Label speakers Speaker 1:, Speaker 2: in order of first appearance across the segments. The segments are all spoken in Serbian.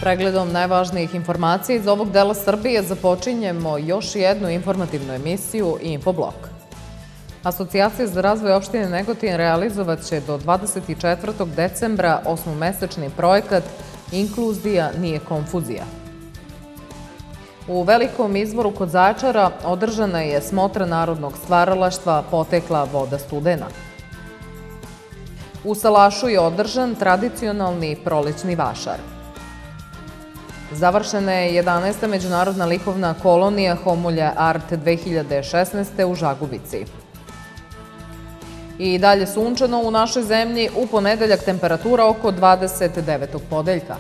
Speaker 1: Pregledom najvažnijih informacija iz ovog dela Srbije započinjemo još jednu informativnu emisiju Infoblok. Asocijacija za razvoj opštine Negotin realizovat će do 24. decembra osmomesečni projekat Inkluzija nije konfuzija. U Velikom Izvoru kod Zaječara održana je smotra narodnog stvaralaštva Potekla voda studena. U Salašu je održan tradicionalni prolećni vašar. Završena je 11. međunarodna likovna kolonija Homolja Art 2016. u Žagubici. I dalje sunčano u našoj zemlji, u ponedeljak temperatura oko 29. podeljka.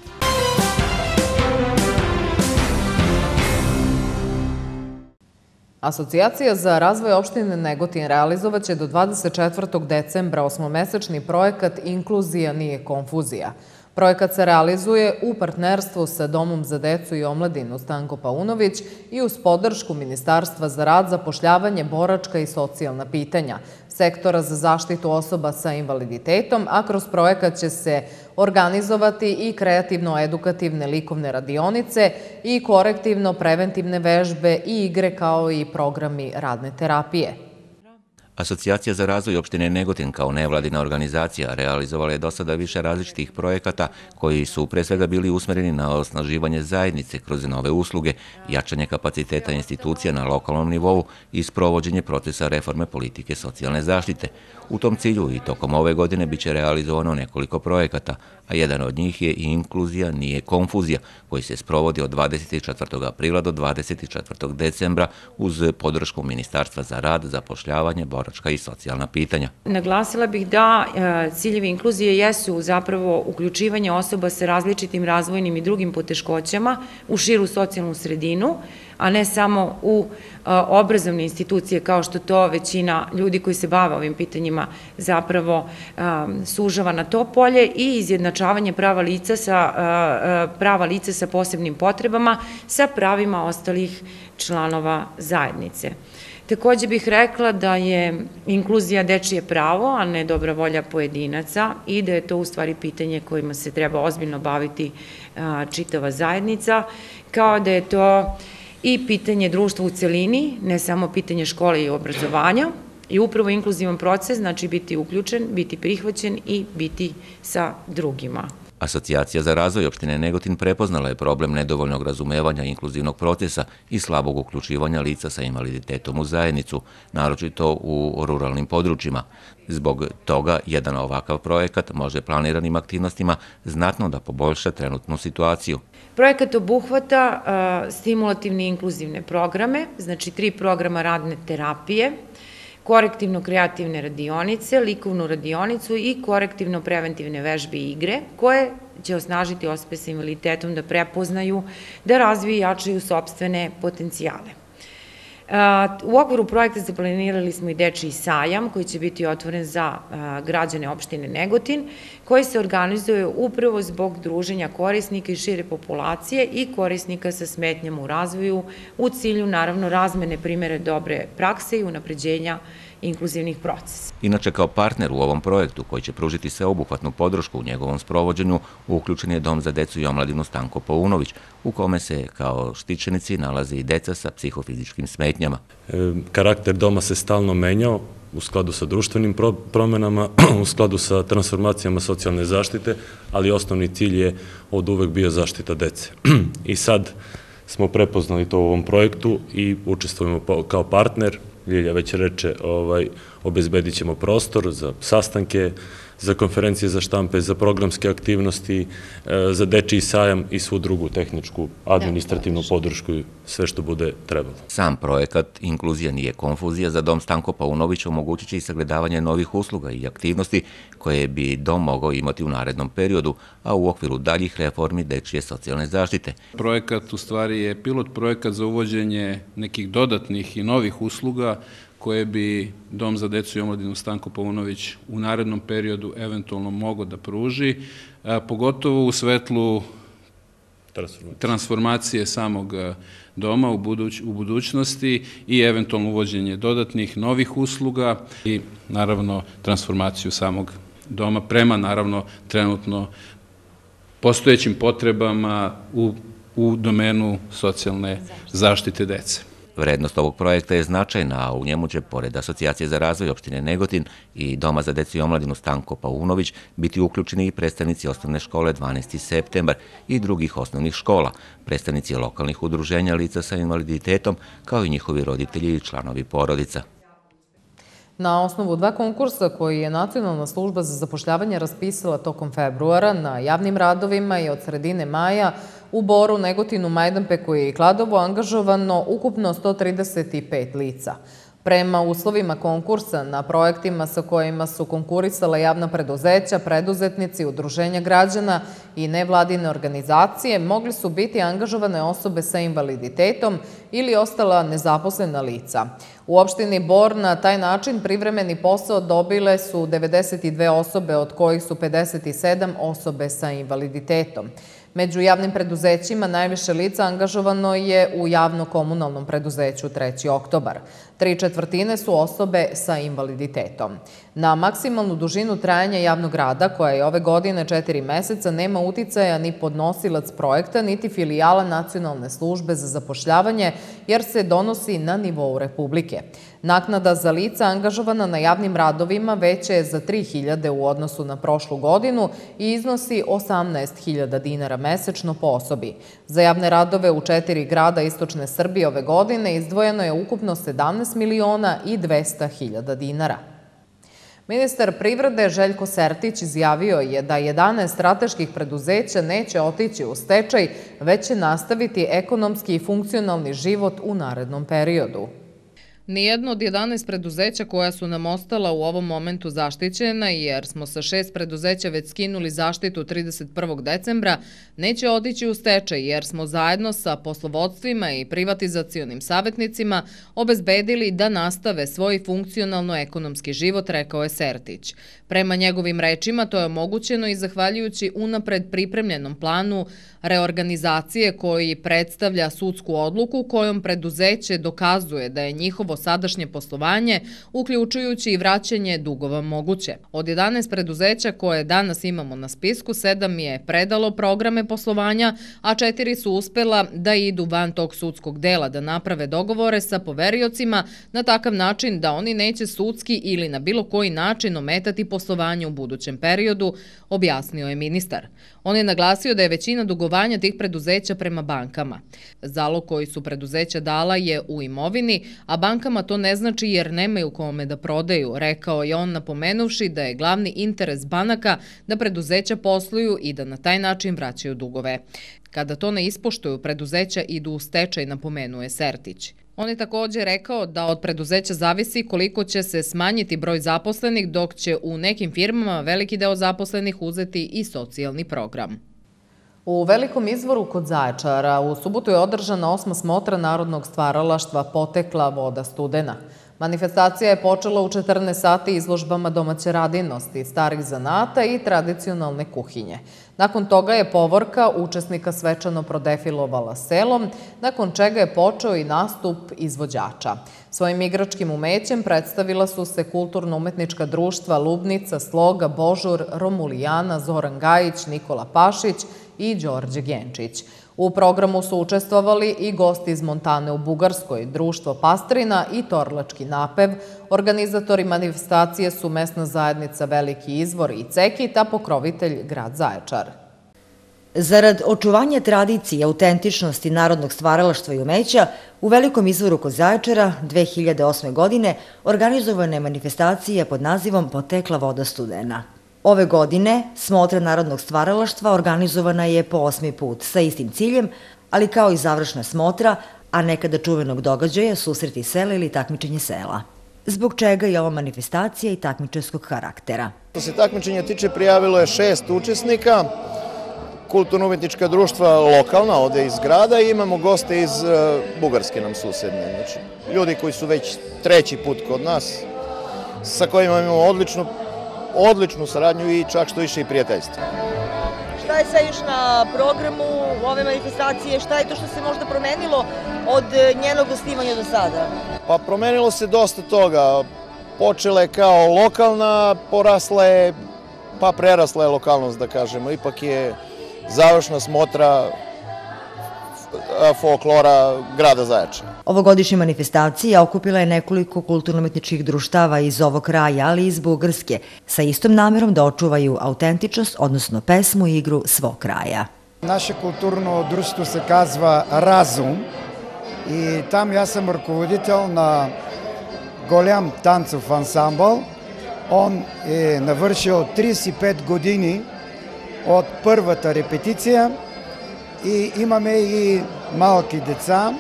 Speaker 1: Asocijacija za razvoj opštine Negotin realizovat će do 24. decembra osmomesečni projekat Inkluzija nije konfuzija. Projekat se realizuje u partnerstvu sa Domom za decu i omladinu Stanko Paunović i uz podršku Ministarstva za rad, zapošljavanje, boračka i socijalna pitanja, Sektora za zaštitu osoba sa invaliditetom, a kroz projekat će se organizovati i kreativno-edukativne likovne radionice i korektivno-preventivne vežbe i igre kao i programi radne terapije.
Speaker 2: Asocijacija za razvoj opštine Negotin kao nevladina organizacija realizovala je do sada više različitih projekata koji su pre svega bili usmereni na osnaživanje zajednice kroz nove usluge, jačanje kapaciteta institucija na lokalnom nivou i sprovođenje procesa reforme politike socijalne zaštite. U tom cilju i tokom ove godine biće realizovano nekoliko projekata, a jedan od njih je i Inkluzija nije konfuzija, koji se sprovodi od 24. aprila do 24. decembra uz podršku Ministarstva za rad, zapošljavanje, boračka i socijalna pitanja.
Speaker 3: Naglasila bih da ciljevi inkluzije jesu zapravo uključivanje osoba sa različitim razvojnim i drugim poteškoćama u širu socijalnu sredinu, a ne samo u obrazovne institucije kao što to većina ljudi koji se bave ovim pitanjima zapravo sužava na to polje i izjednačavanje prava lica sa posebnim potrebama sa pravima ostalih članova zajednice. Takođe bih rekla da je inkluzija dečije pravo, a ne dobra volja pojedinaca i da je to u stvari pitanje kojima se treba ozbiljno baviti čitava zajednica, kao da je to i pitanje društva u celini, ne samo pitanje škole i obrazovanja. I upravo inkluzivan proces znači biti uključen, biti prihvaćen i biti sa drugima.
Speaker 2: Asocijacija za razvoj opštine Negotin prepoznala je problem nedovoljnog razumevanja inkluzivnog procesa i slabog uključivanja lica sa invaliditetom u zajednicu, naročito u ruralnim područjima. Zbog toga, jedan ovakav projekat može planiranim aktivnostima znatno da poboljša trenutnu situaciju.
Speaker 3: Projekat obuhvata stimulativne i inkluzivne programe, znači 3 programa radne terapije, korektivno-kreativne radionice, likovnu radionicu i korektivno-preventivne vežbe i igre, koje će osnažiti osobe sa invaliditetom da prepoznaju, da razviju i jačaju sopstvene potencijale. U okviru projekta zaplanirali smo i dečiji sajam koji će biti otvoren za građane opštine Negotin, koji se organizuje upravo zbog druženja korisnika i šire populacije i korisnika sa smetnjama u razvoju u cilju naravno razmene primere dobre prakse i unapređenja inkluzivnih procesa.
Speaker 2: Inače, kao partner u ovom projektu koji će pružiti sveobuhvatnu podršku u njegovom sprovođenju, uključen je Dom za decu i omladinu Stanko Paunović, u kome se kao štićenici nalaze i deca sa psihofizičkim smetnjama.
Speaker 4: Karakter doma se stalno menjao u skladu sa društvenim promenama, u skladu sa transformacijama socijalne zaštite, ali osnovni cilj je od uvek bio zaštita dece. I sad smo prepoznali to u ovom projektu i učestvujemo kao partner. Ljilja već reče, obezbedit ćemo prostor za sastanke, za konferencije za štampe, za programske aktivnosti, za dečiji sajam i svu drugu tehničku, administrativnu podršku i sve što bude trebalo.
Speaker 2: Sam projekat Inkluzija nije konfuzija za Dom Stanko Paunović omogućit će i sagledavanje novih usluga i aktivnosti koje bi dom mogao imati u narednom periodu, a u okviru daljih reformi dečije socijalne zaštite.
Speaker 5: Projekat u stvari je pilot projekat za uvođenje nekih dodatnih i novih usluga koje bi Dom za decu i omladinu Stanko Paunović u narednom periodu eventualno mogao da pruži, pogotovo u svetlu transformacije samog doma u budućnosti i eventualno uvođenje dodatnih novih usluga i naravno transformaciju samog doma prema naravno trenutno postojećim potrebama u domenu socijalne zaštite dece.
Speaker 2: Vrednost ovog projekta je značajna, a u njemu će, pored Asocijacije za razvoj opštine Negotin i Doma za decu i omladinu Stanko Paunović, biti uključeni i predstavnici osnovne škole 12. septembar i drugih osnovnih škola, predstavnici lokalnih udruženja lica sa invaliditetom, kao i njihovi roditelji i članovi porodica.
Speaker 1: Na osnovu 2 konkursa koji je Nacionalna služba za zapošljavanje raspisala tokom februara na javnim radovima i od sredine maja u Boru, Negotinu, Majdanpeku i Kladovu angažovano ukupno 135 lica. Prema uslovima konkursa na projektima sa kojima su konkurisala javna preduzeća, preduzetnici, udruženja građana i nevladine organizacije, mogli su biti angažovane osobe sa invaliditetom ili ostala nezaposlena lica. U opštini Bor na taj način privremeni posao dobile su 92 osobe, od kojih su 57 osobe sa invaliditetom. Među javnim preduzećima najviše lica angažovano je u javno-komunalnom preduzeću 3. oktobar. 3/4 su osobe sa invaliditetom. Na maksimalnu dužinu trajanja javnog rada, koja je ove godine 4 meseca, nema uticaja ni podnosilac projekta, niti filijala Nacionalne službe za zapošljavanje, jer se donosi na nivou Republike. Naknada za lica angažovana na javnim radovima veća je za 3.000 u odnosu na prošlu godinu i iznosi 18.000 dinara mesečno po osobi. Za javne radove u 4 grada istočne Srbije ove godine izdvojeno je ukupno 17.200.000 dinara. Ministar privrede Željko Sertić izjavio je da 11 strateških preduzeća neće otići u stečaj, već će nastaviti ekonomski i funkcionalni život u narednom periodu. Nijedno od 11 preduzeća koja su nam ostala u ovom momentu zaštićena, jer smo sa 6 preduzeća već skinuli zaštitu 31. decembra, neće otići u stečaj, jer smo zajedno sa poslovodstvima i privatizacionim savjetnicima obezbedili da nastave svoj funkcionalno-ekonomski život, rekao je Sertić. Prema njegovim rečima, to je omogućeno i zahvaljujući unapred pripremljenom planu reorganizacije koji predstavlja sudsku odluku kojom preduzeće dokazuje da je njihovo sadašnje poslovanje, uključujući i vraćanje dugova, moguće. Od 11 preduzeća koje danas imamo na spisku, 7 je predalo programe poslovanja, a 4 su uspela da idu van tog sudskog dela, da naprave dogovore sa poveriocima na takav način da oni neće sudski ili na bilo koji način ometati poslovanje u budućem periodu, objasnio je ministar. On je naglasio da je većina dugovanja tih preduzeća prema bankama. Zalog koji su preduzeća dala je u imovini, a bankama to ne znači jer nemaju kome da prodaju, rekao je on, napomenuvši da je glavni interes banaka da preduzeća posluju i da na taj način vraćaju dugove. Kada to ne ispoštuju, preduzeća idu u stečaj, napomenuje Sertić. On je također rekao da od preduzeća zavisi koliko će se smanjiti broj zaposlenih, dok će u nekim firmama veliki deo zaposlenih uzeti i socijalni program. U Velikom Izvoru kod Zaječara u subotu je održana 8. smotra narodnog stvaralaštva Potekla voda studena. Manifestacija je počela u 14 sati izložbama domaće radinosti, starih zanata i tradicionalne kuhinje. Nakon toga je povorka učesnika svečano prodefilovala selom, nakon čega je počeo i nastup izvođača. Svojim igračkim umećem predstavila su se kulturno-umetnička društva Lubnica, Sloga, Božur, Romulijana, Zoran Gajić, Nikola Pašić i Đorđe Genčić. U programu su učestvovali i gosti iz Montane u Bugarskoj, društvo Pastrina i Torlački napev. Organizatori manifestacije su mesna zajednica Veliki Izvor i Cekit, a pokrovitelj grad Zaječar.
Speaker 6: Zarad očuvanja tradicije, autentičnosti narodnog stvaralaštva i umeća, u Velikom Izvoru kod Zaječara 2008. godine organizovana je manifestacija pod nazivom Potekla voda studena. Ove godine smotra narodnog stvaralaštva organizovana je po 8. put sa istim ciljem, ali kao i završna smotra, a nekada čuvenog događaja susreti sela ili takmičenje sela. Zbog čega je ova manifestacija i takmičarskog karaktera.
Speaker 7: Što se takmičenja tiče, prijavilo je 6 učesnika, kulturno-umetnička društva lokalna ovde iz grada i imamo goste iz Bugarske nam susedne. Znači, ljudi koji su već 3. put kod nas, sa kojima imamo odličnu saradnju i čak što više i prijateljstvo.
Speaker 8: Šta je sve još na programu ove manifestacije? Šta je to što se možda promenilo od njenog osnivanja do sada?
Speaker 7: Pa promenilo se dosta toga. Počela je kao lokalna, porasla je, pa prerasla je lokalnost, da kažemo. Ipak je završna smotra folklora grada Zaječara.
Speaker 6: Ovogodišnja manifestacija okupila je nekoliko kulturno-umetničkih društava iz ovog kraja, ali i iz Bugarske, sa istom namerom da očuvaju autentičnost, odnosno pesmu i igru svog kraja.
Speaker 9: Наше културно дружество се казва Разум и там аз съм ръководител на голям танцов ансамбъл. Он е навършил 35 години от първата репетиция и имаме и малки деца.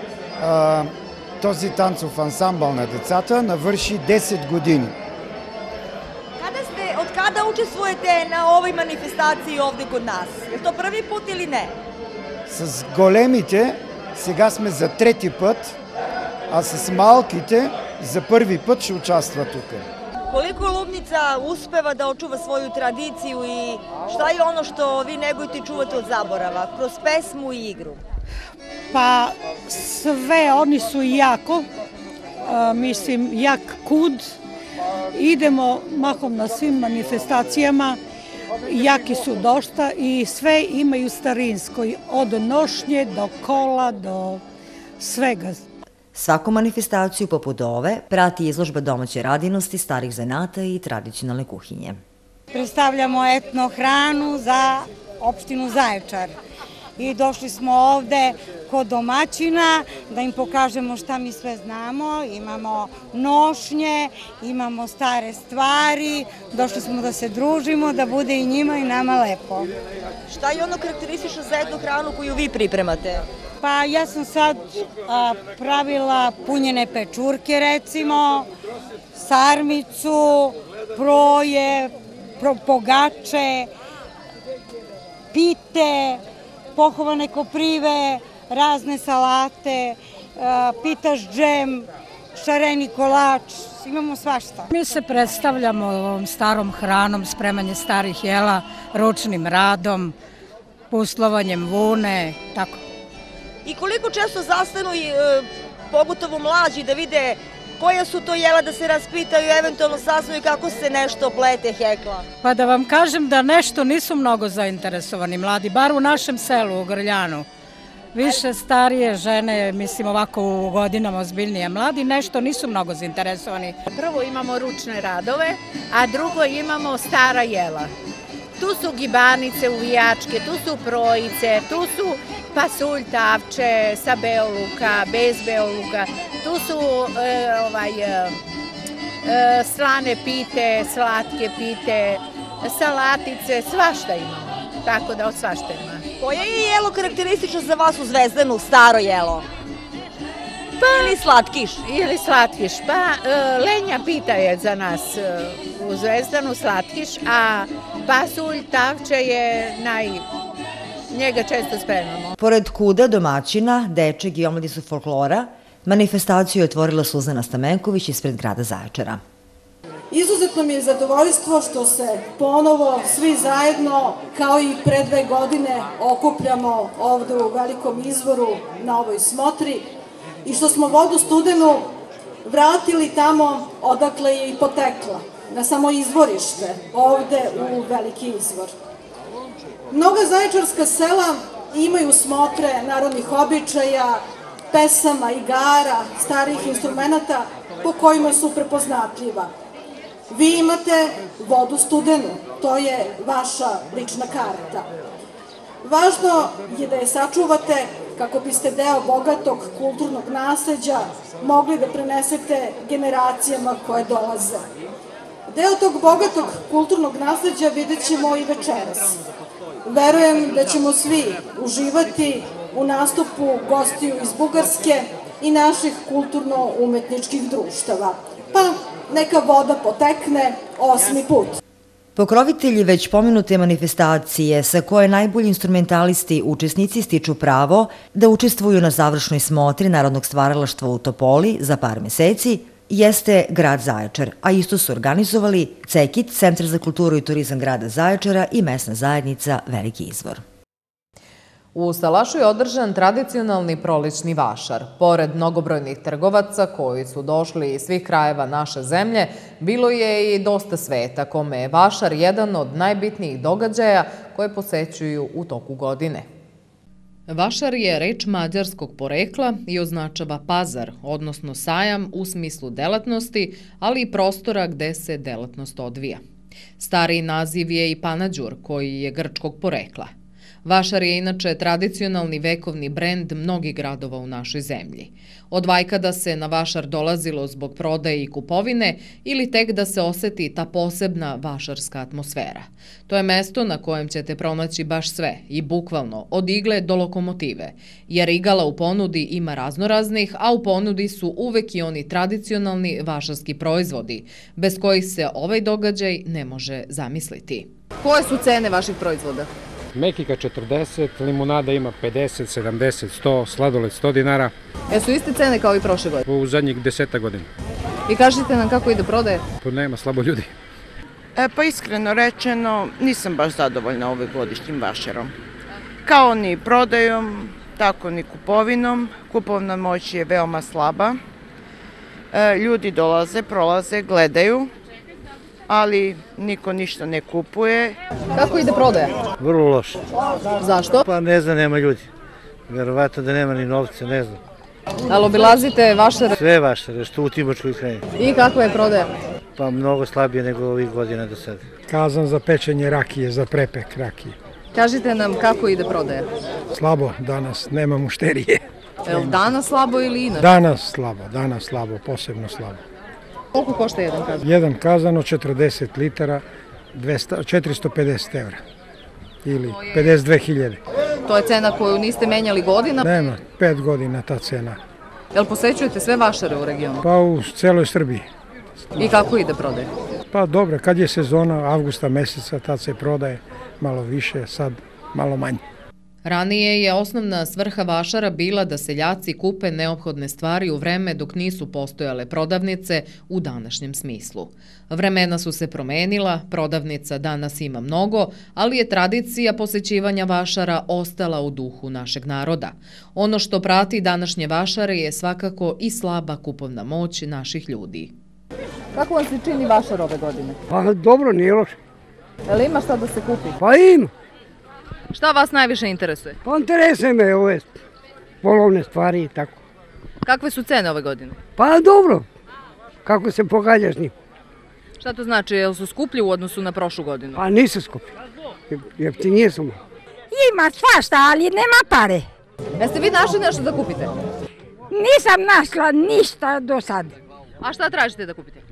Speaker 9: Този танцов ансамбъл на децата навърши 10 години.
Speaker 8: Od kada učestvujete na ovoj manifestaciji ovde kod nas? Je to prvi put ili ne?
Speaker 9: С големите сега сме за трети път, а с малките за първи път ще участва тук.
Speaker 8: Koliko Lubnica uspeva da očuva svoju tradiciju i šta je ono što vi negujete i čuvate od zaborava kroz pesmu i igru?
Speaker 10: Pa sve, oni su jako, mislim, jak kud. Idemo mahom na svim manifestacijama, jaki su dosta i sve imaju starinsko, od nošnje do kola do svega.
Speaker 6: Svaku manifestaciju poput ove prati izložba domaće radinosti, starih zanata i tradicionalne kuhinje.
Speaker 10: Predstavljamo etno hranu za opštinu Zaječar i došli smo ovde kod domaćina da im pokažemo šta mi sve znamo. Imamo nošnje, imamo stare stvari, došli smo da se družimo, da bude i njima i nama lepo.
Speaker 8: Šta je ono karakteristično za etnu hranu koju vi pripremate?
Speaker 10: Pa ja sam sad pravila punjene pečurke recimo, sarmicu, proje, pogače, pite, pohovane koprive, razne salate, pitaš džem, šareni kolač, imamo svašta.
Speaker 11: Mi se predstavljamo ovom starom hranom, spremanje starih jela, ručnim radom, puslovanjem vune, tako.
Speaker 8: I koliko često zastanu, pogotovo mlađi, da vide koja su to jela, da se raspitaju, eventualno saznaju kako se nešto plete, hekla?
Speaker 11: Pa da vam kažem da nešto nisu mnogo zainteresovani mladi, bar u našem selu, u Grljanu. Više starije žene, mislim ovako u godinama ozbiljnije, mladi nešto nisu mnogo zainteresovani.
Speaker 12: Prvo imamo ručne radove, a drugo imamo stara jela. Tu su gibanice, uvijačke, tu su projice, tu su pasulj, tavče sa beoluka, bez beoluka, tu su slane pite, slatke pite, salatice, svašta imamo, tako da od svašta ima.
Speaker 8: Koje je jelo karakteristično za vas u Zvezdanu, staro jelo? Ili slatkiš?
Speaker 12: Ili slatkiš, pa lenja pita je za nas u Zvezdanu, slatkiš, a pasulj, tavče je njega često spremamo.
Speaker 6: Pored kuda, domaćina, dečeg i omladinskog folklora, manifestaciju je otvorila Suzana Stamenković ispred grada Zaječara.
Speaker 13: Izuzetno mi je zadovoljstvo što se ponovo svi zajedno, kao i pre 2 godine, okupljamo ovde u Velikom izvoru na ovoj smotri i što smo vodu studenu vratili tamo odakle je i potekla, na samo izvorište, ovde u Veliki izvor. Mnoga zaječarska sela imaju smotre narodnih običaja, pesama, igara, starih instrumenta po kojima su prepoznatljiva. Vi imate vodu studenu, to je vaša lična karta. Važno je da je sačuvate kako biste deo bogatog kulturnog nasleđa mogli da prenesete generacijama koje dolaze. Deo tog bogatog kulturnog nasleđa vidjet ćemo i večeras. Verujem da ćemo svi uživati u nastupu gostiju iz Bugarske i naših kulturno-umetničkih društava. Pa neka voda potekne 8. put.
Speaker 6: Pokrovitelji već pomenute manifestacije sa koje najbolji instrumentalisti učesnici stiču pravo da učestvuju na završnoj smotri Narodnog stvaralaštva u Topoli za par meseci jeste grad Zaječar, a isto su organizovali CEKIT, Centar za kulturu i turizam grada Zaječara i mesna zajednica Veliki izvor.
Speaker 1: U Salašu je održan tradicionalni prolećni vašar. Pored mnogobrojnih trgovaca koji su došli iz svih krajeva naše zemlje, bilo je i dosta sveta, kome je vašar jedan od najbitnijih događaja koje posećuju u toku godine. Vašar je reč mađarskog porekla i označava pazar, odnosno sajam u smislu delatnosti, ali i prostora gde se delatnost odvija. Stariji naziv je i Panađur, koji je grčkog porekla. Vašar je inače tradicionalni vekovni brend mnogih gradova u našoj zemlji. Od vajkada se na vašar dolazilo zbog prodaje i kupovine ili tek da se oseti ta posebna vašarska atmosfera. To je mesto na kojem ćete pronaći baš sve i bukvalno od igle do lokomotive, jer igala u ponudi ima raznoraznih, a u ponudi su uvek i oni tradicionalni vašarski proizvodi, bez kojih se ovaj događaj ne može zamisliti. Koje su cene vaših proizvoda?
Speaker 14: Mekika 40, limunada ima 50, 70, 100, sladoled 100 dinara.
Speaker 1: Jesu iste cene kao i prošle godine?
Speaker 14: U zadnjih 10 godina.
Speaker 1: I kažite nam kako ide prodaje?
Speaker 14: Pa nema, slabo ljudi.
Speaker 15: Pa iskreno rečeno, nisam baš zadovoljna ovogodišnjim vašarom. Kao ni prodajom, tako ni kupovinom. Kupovna moć je veoma slaba. Ljudi dolaze, prolaze, gledaju, ali niko ništa ne kupuje.
Speaker 1: Kako ide prodaja?
Speaker 16: Vrlo loše.
Speaker 1: Zašto?
Speaker 16: Pa ne znam, nema ljudi. Verovatno da nema ni novca, ne znam.
Speaker 1: Ali obilazite vašare?
Speaker 16: Sve vašare, što u Timočkoj krajini.
Speaker 1: I kakva je prodaja?
Speaker 16: Pa mnogo slabije nego ovih godina do sada.
Speaker 17: Kazan za pečenje rakije, za prepek rakije.
Speaker 1: Kažite nam kako ide prodaja?
Speaker 17: Slabo danas, nema mušterije.
Speaker 1: Je li danas slabo ili inače?
Speaker 17: Danas slabo, posebno slabo.
Speaker 1: Koliko košta jedan kazan?
Speaker 17: Jedan kazan od 40 litara, 450 evra ili 52.000.
Speaker 1: To je cena koju niste menjali godina?
Speaker 17: Nema, 5 godina ta cena.
Speaker 1: Jel posećujete sve vašare u regionu?
Speaker 17: Pa u celoj Srbiji.
Speaker 1: I kako ide prodaja?
Speaker 17: Pa dobro, kad je sezona, avgusta meseca, tad se prodaje malo više, sad malo manje.
Speaker 1: Ranije je osnovna svrha vašara bila da seljaci kupe neophodne stvari u vreme dok nisu postojale prodavnice u današnjem smislu. Vremena su se promenila, prodavnica danas ima mnogo, ali je tradicija posećivanja vašara ostala u duhu našeg naroda. Ono što prati današnje vašare je svakako i slaba kupovna moć naših ljudi. Kako vam se čini vašar ove godine?
Speaker 18: Pa dobro, nije loše.
Speaker 1: Je li ima šta da se kupi?
Speaker 18: Pa ima.
Speaker 1: Šta vas najviše interesuje?
Speaker 18: Pa interesuje me ove polovne stvari i tako.
Speaker 1: Kakve su cene ove godine?
Speaker 18: Pa dobro, kako se pogađaš njim.
Speaker 1: Šta to znači, jel su skuplji u odnosu na prošlu godinu?
Speaker 18: Pa nisu skuplji, jeftinije su.
Speaker 10: Ima svašta, ali nema pare.
Speaker 1: Jeste vi našli nešto da kupite?
Speaker 10: Nisam našla ništa do sad.
Speaker 1: A šta tražite da kupite?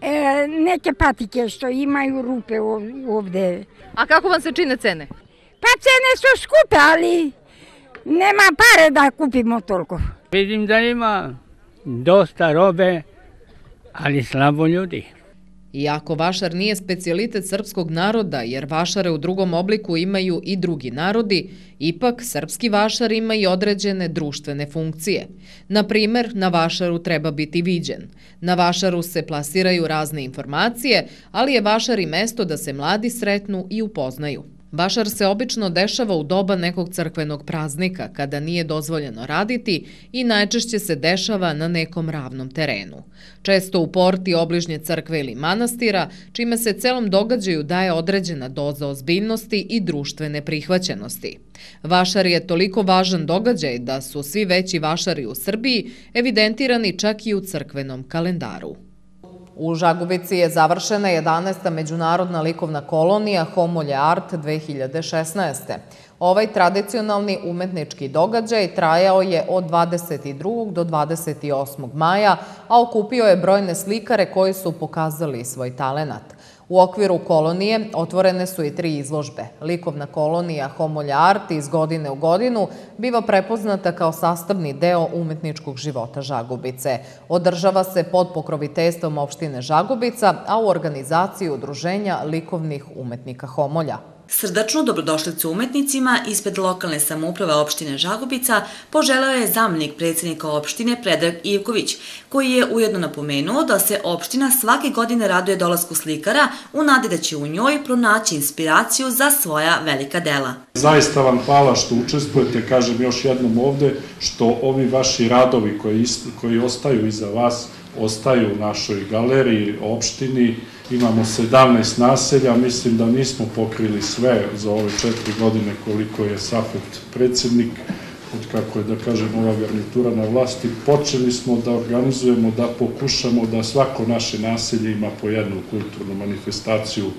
Speaker 10: Neke patike što imaju rupe ovde.
Speaker 1: A kako vam se čine cene?
Speaker 10: Pa cene su skupe, ali nema pare da kupimo toliko.
Speaker 19: Vidim da ima dosta robe, ali slabo ljudi.
Speaker 1: Iako vašar nije specijalitet srpskog naroda, jer vašare u drugom obliku imaju i drugi narodi, ipak srpski vašar ima i određene društvene funkcije. Na primer, na vašaru treba biti viđen. Na vašaru se plasiraju razne informacije, ali je vašar i mesto da se mladi sretnu i upoznaju. Vašar se obično dešava u doba nekog crkvenog praznika, kada nije dozvoljeno raditi i najčešće se dešava na nekom ravnom terenu. Često u porti obližnje crkve ili manastira, čime se celom događaju daje određena doza ozbiljnosti i društvene prihvaćenosti. Vašar je toliko važan događaj da su svi veći vašari u Srbiji evidentirani čak i u crkvenom kalendaru. U Žagubici je završena 11. međunarodna likovna kolonija Homolje Art 2016. Ovaj tradicionalni umetnički događaj trajao je od 22. do 28. maja, a okupio je brojne slikare koji su pokazali svoj talenat. U okviru kolonije otvorene su i 3 izložbe. Likovna kolonija Homolje Art iz godine u godinu biva prepoznata kao sastavni deo umetničkog života Žagubice. Održava se pod pokroviteljstvom opštine Žagubica, a u organizaciji Udruženja likovnih umetnika Homolja.
Speaker 20: Srdačnu dobrodošlicu umetnicima ispred lokalne samouprave opštine Žagubica poželeo je zamenik predsjednika opštine Predrag Ivković, koji je ujedno napomenuo da se opština svake godine raduje dolasku slikara u nadi da će u njoj pronaći inspiraciju za svoja velika dela.
Speaker 21: Zaista vam hvala što učestvujete, kažem još jednom ovde, što ovi vaši radovi koji ostaju iza vas, ostaju u našoj galeriji, opštini. Imamo 17 naselja, mislim da nismo pokrili sve za ove 4 godine koliko je Safet predsjednik, od kako je, da kažem, ova garnitura na vlasti. Počeli smo da organizujemo, da pokušamo da svako naše naselje ima po jednu kulturnu manifestaciju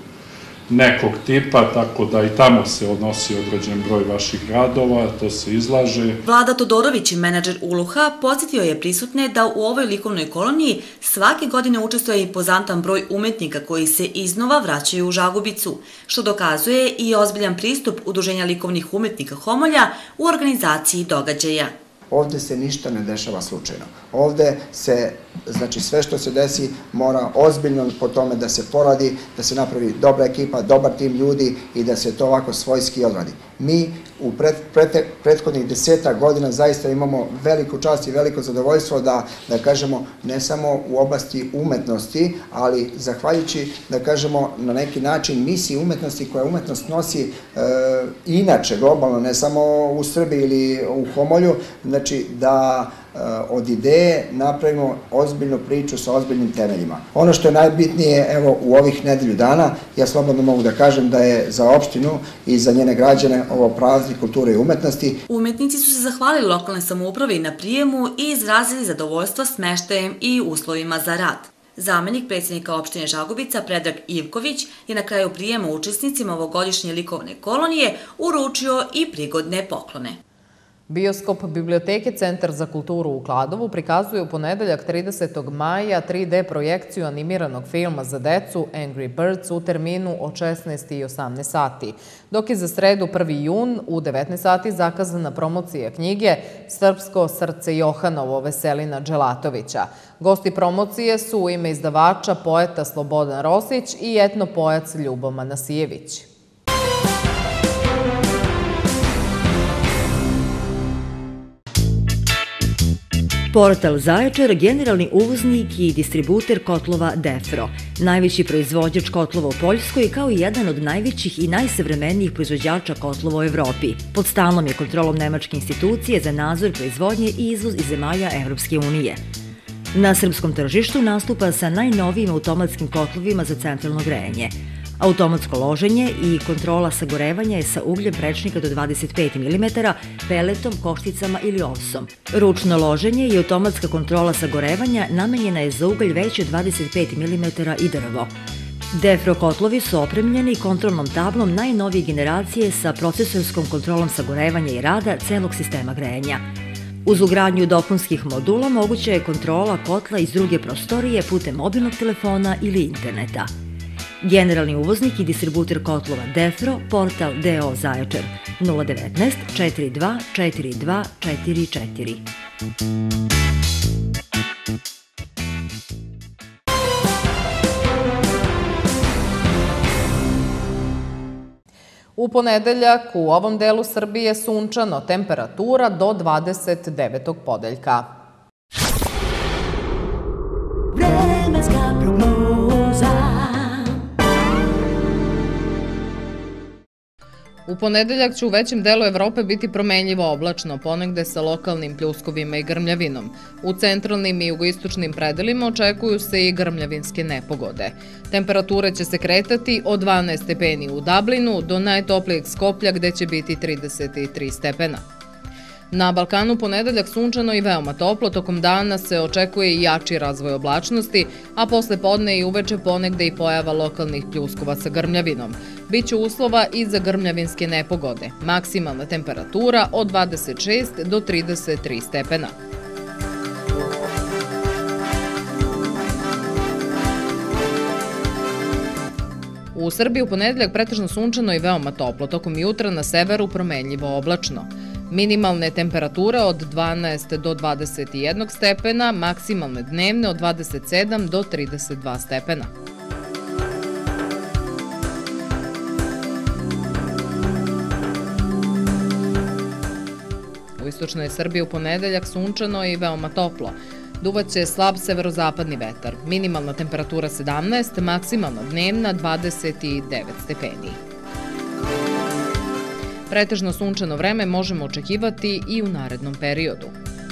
Speaker 21: nekog tipa, tako da i tamo se odnosi određen broj vaših radova, to se izlaže.
Speaker 20: Vlada Todorović, menadžer Uluha, podsjetio je prisutne da u ovoj likovnoj koloniji svake godine učestvuje impozantan broj umetnika koji se iznova vraćaju u Žagubicu, što dokazuje i ozbiljan pristup Udruženja likovnih umetnika Homolja u organizaciji događaja.
Speaker 22: Ovde se ništa ne dešava slučajno. Ovde se, znači sve što se desi mora ozbiljno po tome da se poradi, da se napravi dobra ekipa, dobar tim ljudi i da se to ovako svojski odradi. Mi u prethodnih 10 godina zaista imamo veliku čast i veliko zadovoljstvo da kažemo ne samo u oblasti umetnosti, ali zahvaljujući, da kažemo, na neki način misiji umetnosti koja umetnost nosi inače globalno, ne samo u Srbiji ili u Homolju, znači da od ideje napravimo ozbiljnu priču sa ozbiljnim temeljima. Ono što je najbitnije, evo, u ovih nedelju dana, ja slobodno mogu da kažem da je za opštinu i za njene građane ovo praznik kulture i umetnosti.
Speaker 20: Umetnici su se zahvalili lokalnoj samoupravi na prijemu i izrazili zadovoljstvo smeštajem i uslovima za rad. Zamenik predsjednika opštine Žagubica Predrag Ivković je na kraju prijema učesnicima ovogodišnje likovne kolonije uručio i prigodne poklone.
Speaker 1: Bioskop Biblioteke Centar za kulturu u Kladovu prikazuje u ponedeljak 30. maja 3D projekciju animiranog filma za decu Angry Birds u terminu od 16 i 18 sati, dok je za sredu 1. jun u 19 sati zakazana promocija knjige Srpsko srce Johanovo Veselina Dželatovića. Gosti promocije su u ime izdavača poeta Slobodan Rosić i etnopojac Ljubo Manasijević.
Speaker 6: Portal Zaječar, generalni uvoznik i distributer kotlova Defro, najveći proizvođač kotlova u Poljskoj kao i jedan od najvećih i najsavremenijih proizvođača kotlova u Evropi. Pod stalnom je kontrolom Nemačke institucije za nadzor proizvodnje i izvoz iz zemalja Evropske unije. Na srpskom tržištu nastupa sa najnovijim automatskim kotlovima za centralno grejanje. Automatsko loženje i kontrola sagorevanja je sa ugljem prečnika do 25 mm, peletom, košticama ili ovsom. Ručno loženje i automatska kontrola sagorevanja namenjena je za ugalj veći od 25 mm i drvo. Defro kotlovi su opremljeni kontrolnom tablom najnovije generacije sa procesorskom kontrolom sagorevanja i rada celog sistema grejanja. Uz ugradnju dopunskih modula moguća je kontrola kotla iz druge prostorije putem mobilnog telefona ili interneta. Generalni uvoznik i distributer kotlova Defro, portal DO Zaječar, 019 42 42 44.
Speaker 1: U ponedeljak u ovom delu Srbije sunčano, temperatura do 29. podeljka.
Speaker 23: Vremenska prognoza.
Speaker 1: U ponedeljak će u većem delu Evrope biti promenljivo oblačno, ponegde sa lokalnim pljuskovima i grmljavinom. U centralnim i jugoistočnim predelima očekuju se i grmljavinske nepogode. Temperature će se kretati od 12 stepeni u Dublinu do najtoplijeg Skoplja gde će biti 33 stepena. Na Balkanu ponedeljak sunčano i veoma toplo, tokom dana se očekuje i jači razvoj oblačnosti, a posle podne i uveče ponegde i pojava lokalnih pljuskova sa grmljavinom. Biće uslova i za grmljavinske nepogode. Maksimalna temperatura od 26 do 33 stepena. U Srbiji u ponedeljak pretežno sunčano i veoma toplo, tokom jutra na severu promenljivo oblačno. Minimalne temperature od 12 do 21 stepena, maksimalne dnevne od 27 do 32 stepena. istočnoj Srbiji u ponedeljak sunčano i veoma toplo. Duvaće slab severozapadni vetar. Minimalna temperatura 17, maksimalno dnevna 29 stepeni. Pretežno sunčano vreme možemo očekivati i u narednom periodu.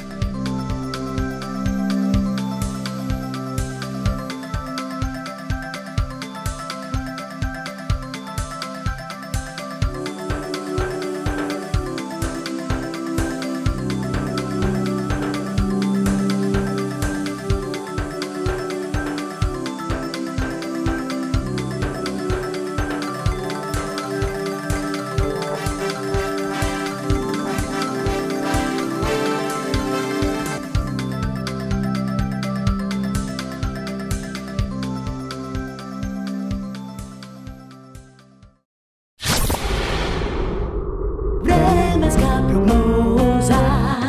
Speaker 23: Vremenska prognoza.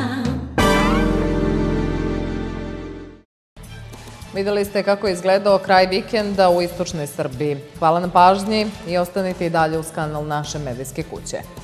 Speaker 1: Videli ste kako je izgledao kraj vikenda u istočnoj Srbiji. Hvala na pažnji i ostanite i dalje uz kanal naše medijske kuće.